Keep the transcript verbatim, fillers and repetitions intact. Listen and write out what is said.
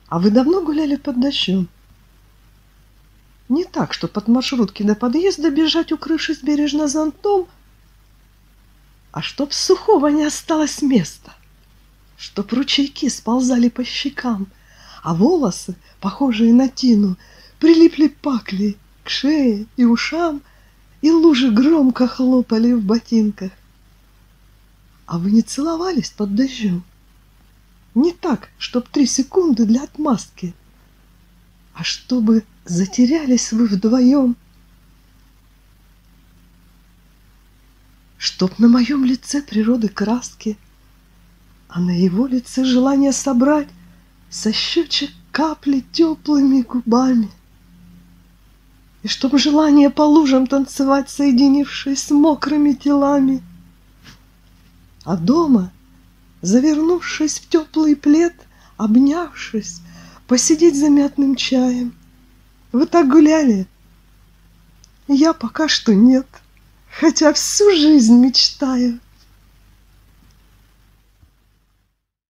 А вы давно гуляли под дождем? Не так, чтоб от маршрутки до подъезда бежать, укрывшись бережно зонтом, а чтоб сухого не осталось места, чтоб ручейки сползали по щекам, а волосы, похожие на тину, прилипли паклей к шее и ушам, и лужи громко хлопали в ботинках. А вы не целовались под дождем? Не так, чтоб три секунды для отмазки, а чтобы затерялись вы вдвоем. Чтоб на моем лице природы краски, а на его лице желание собрать со щечек капли теплыми губами. И чтоб желание по лужам танцевать, соединившись с мокрыми телами. А дома, завернувшись в теплый плед, обнявшись, посидеть за мятным чаем. Вы так гуляли? Я пока что нет, хотя всю жизнь мечтаю.